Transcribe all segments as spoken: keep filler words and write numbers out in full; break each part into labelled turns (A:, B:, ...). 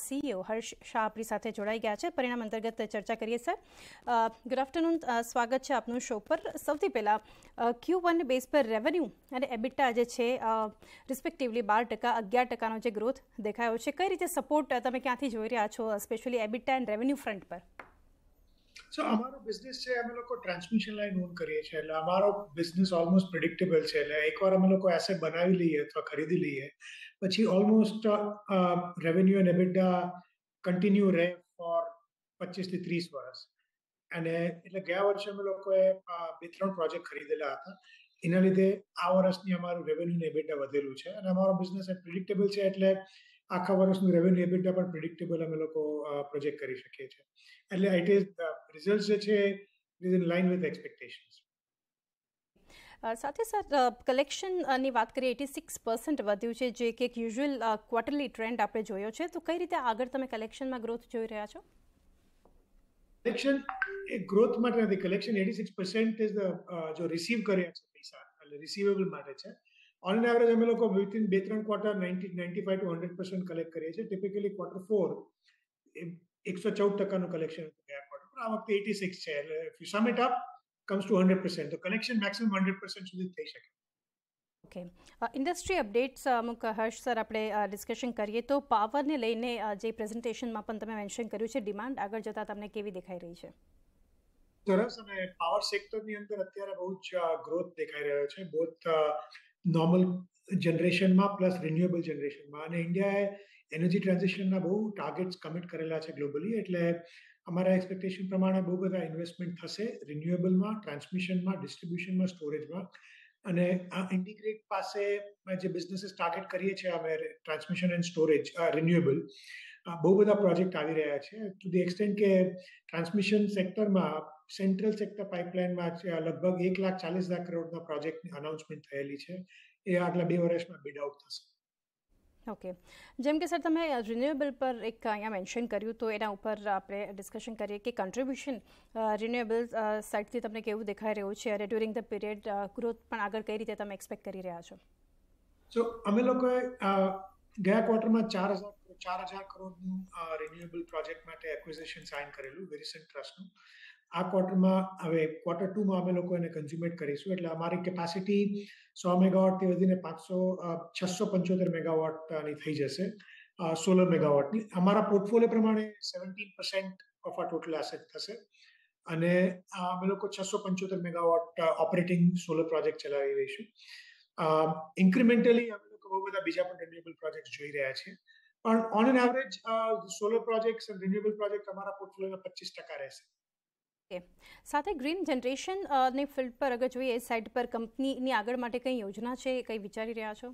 A: CEO હર્ષ શાહ આપણી સાથે જોડાઈ ગયા છે. પરિણામ અંતર્ગત ચર્ચા કરીએ. સર, ગુડ આફ્ટરનૂન, સ્વાગત છે આપનું શો પર. સૌથી પહેલાં ક્યુ વન બેઝ પર રેવન્યુ અને એબિટા જે છે રિસ્પેક્ટિવલી બાર ટકા અગિયાર ટકાનો જે ગ્રોથ દેખાયો છે, કઈ રીતે સપોર્ટ તમે ક્યાંથી જોઈ રહ્યા છો, specially EBITDA and revenue front પર?
B: સો અમારો બિઝનેસ છે, અમે લોકો ટ્રાન્સમિશન લાઈન ઓન કરીએ છીએ, એટલે અમારો બિઝનેસ ઓલમોસ્ટ પ્રિડિક્ટેબલ છે. એટલે એકવાર અમે લોકો એસેટ બનાવી લઈએ અથવા ખરીદી લઈએ પછી ઓલમોસ્ટ રેવન્યુ અને એબિટા કન્ટિન્યુ રહે ફોર પચીસ થી ત્રીસ વર્ષ. અને એટલે ગયા વર્ષે અમે લોકોએ બે ત્રણ પ્રોજેક્ટ ખરીદેલા હતા. એના લીધે આ વર્ષની અમારું રેવન્યુ અને એબિટા વધેલું છે અને અમારો બિઝનેસ પ્રિડિક્ટેબલ છે. એટલે આખા વર્ષનું રેવન્યુ એબિટા પણ પ્રિડિક્ટેબલ અમે લોકો પ્રોજેક્ટ કરી શકીએ છીએ. એટલે ઇટ ઇઝ રિઝલ્ટ જે છે is in line with expectations.
A: સાથે સર, કલેક્શનની વાત કરીએ, એટી સિક્સ પર્સન્ટ વધ્યું છે, જે કે એક યુઝ્યુઅલ ક્વાર્ટરલી ટ્રેન્ડ આપણે જોયો છે. તો કઈ રીતે આગળ તમે કલેક્શનમાં ગ્રોથ જોઈ રહ્યા છો?
B: કલેક્શન એ ગ્રોથ માટે નથી. Collection eighty six percent is જો રિસીવ કર્યા છે પૈસા, એટલે રિસીવેબલ માટે છે. ઓન એવરેજ અમે લોકો વિથિન બે ત્રણ quarter ninety ninety five to hundred percent collect કરીએ છીએ. ટિપિકલી ક્વાર્ટર ફોર એકસો ચૌદ ટકાનું કલેક્શન હતું ગયા ક્વાર્ટર પર. આ વખતે એટી સિક્સ છે. એટલે if you sum it up comes to hundred percent. તો કલેક્શન મેક્સિમમ હંડ્રેડ પર્સન્ટ સુધી થઈ શકે.
A: ઓકે, ઇન્ડસ્ટ્રી અપડેટ્સ અમુક હર્ષ સર આપણે ડિસ્કશન કરીએ તો પાવરને લઈને જે પ્રેઝન્ટેશનમાં પણ તમે મેન્શન કર્યું છે, ડિમાન્ડ આગળ જતાં તમને કેવી દેખાઈ રહી છે?
B: સરસ. અને પાવર સેક્ટરની અંદર અત્યારે બહુ જ ગ્રોથ દેખાઈ રહ્યો છે, બોથ નોર્મલ જનરેશનમાં પ્લસ રિન્યુએબલ જનરેશનમાં. અને ઇન્ડિયાએ એનર્જી ટ્રાન્ઝિશનના બહુ ટાર્ગેટ્સ કમિટ કરેલા છે ગ્લોબલી. એટલે અમારા એક્સપેક્ટેશન પ્રમાણે બહુ બધા ઇન્વેસ્ટમેન્ટ થશે રિન્યુએબલમાં, ટ્રાન્સમિશનમાં, ડિસ્ટ્રીબ્યુશનમાં, સ્ટોરેજમાં. અને આ ઇન્ટિગ્રેટ પાસે જે બિઝનેસીસ ટાર્ગેટ કરીએ છીએ અમે, ટ્રાન્સમિશન એન્ડ સ્ટોરેજ રિન્યુએબલ, બહુ બધા પ્રોજેક્ટ આવી રહ્યા છે. ટુ ધી એક્સટેન્ટ કે ટ્રાન્સમિશન સેક્ટરમાં સેન્ટ્રલ સેક્ટર પાઇપલાઇનમાં લગભગ એક લાખ ચાલીસ લાખ કરોડના પ્રોજેક્ટની અનાઉન્સમેન્ટ થયેલી છે. એ આગલા બે વર્ષમાં બિડ આઉટ થશે.
A: ઓકે, જેમ કે સર તમે રિન્યુએબલ પર એક અહીંયા મેન્શન કર્યું, તો એના ઉપર આપણે ડિસ્કશન કરીએ કે કન્ટ્રીબ્યુશન રિન્યુએબલ સાઇડથી તમને કેવું દેખાઈ રહ્યું છે અને ડ્યુરિંગ ધ પીરિયડ ગ્રોથ પણ આગળ કઈ રીતે તમે એક્સપેક્ટ કરી રહ્યા છો?
B: સો અમે લોકોએ ગયા ક્વાર્ટરમાં ચાર હજાર ચાર હજાર કરોડનું રિન્યુએબલ પ્રોજેક્ટ માટે એક્વિઝિશન સાઇન કરેલું વેરિસન્ટ ટ્રસ્ટનું. આ ક્વાર્ટરમાં હવે ક્વાર્ટર ટુમાં અમે લોકો એને કન્ઝ્યુમેટ કરીશું. એટલે અમારી કેપેસિટી સો મેગાવોટથી વધીને પાંચસો છસો પંચોતેર મેગાવોટની થઈ જશે, સોલર મેગાવોટની. અમારા પોર્ટફોલિયો પ્રમાણે સેવન્ટીન પર્સન્ટ ઓફ આ ટોટલ એસેટ થશે. અને અમે લોકો છસો પંચોતેર મેગાવોટ ઓપરેટિંગ સોલર પ્રોજેક્ટ ચલાવી રહીશું. ઇન્ક્રિમેન્ટલી અમે લોકો બહુ બધા બીજા પણ રિન્યુએબલ પ્રોજેક્ટ જોઈ રહ્યા છીએ. પણ on an average solar project અને રિન્યુએબલ પ્રોજેક્ટ અમારા પોર્ટફોલિયોના પચીસ ટકા રહેશે.
A: સાથે ગ્રીન જનરેશન ની ફિલ્ડ પર અગર જોઈએ, એ સાઇડ પર કંપનીની આગળ માટે કઈ યોજના છે, કઈ વિચારી રહ્યા છો?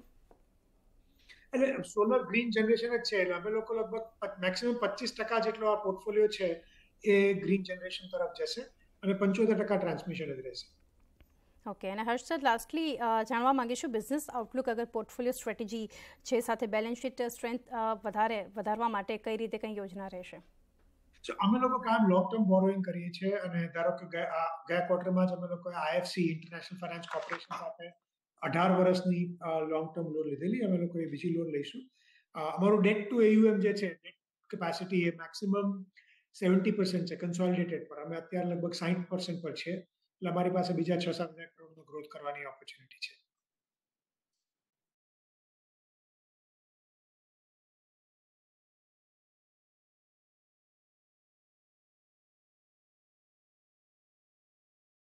B: એટલે સોલર ગ્રીન જનરેશન જ છે. એટલે અમે લોકો લગભગ મેક્સિમમ પચીસ ટકા જેટલો આ પોર્ટફોલિયો છે એ ગ્રીન જનરેશન તરફ જશે અને પંચોતેર ટકા ટ્રાન્સમિશન જ રહેશે.
A: ઓકે, અને હર્ષ સર, લાસ્ટલી જાણવા માંગીશું બિઝનેસ આઉટલુક, અગર પોર્ટફોલિયો સ્ટ્રેટેજી છે સાથે બેલેન્સ શીટ સ્ટ્રેન્થ વધારે વધારવા માટે કઈ રીતે કઈ યોજના રહેશે?
B: અમે લોકો કામ લોંગ ટર્મ બોરોઈંગ કરીએ છીએ. અને ધારો કે ગયા ક્વાર્ટરમાં જ અમે લોકો આઈએફસી ઇન્ટરનેશનલ ફાઇનાન્સ કોર્પોરેશન સાથે અઢાર વર્ષની લોંગ ટર્મ લોન લીધેલી. અમે લોકો એ બીજી લોન લઈશું. અમારું ડેટ ટુ એયુએમ જે છે, ડેટ કેપેસિટી એ મેક્સિમમ સેવન્ટી પર્સન્ટ છે કન્સોલિડેટેડ પર. અમે અત્યારે લગભગ સાઠ પર્સન્ટ પર છે. એટલે અમારી પાસે બીજા છ સાત હજાર કરોડનો ગ્રોથ કરવાની ઓપોર્ચ્યુનિટી છે.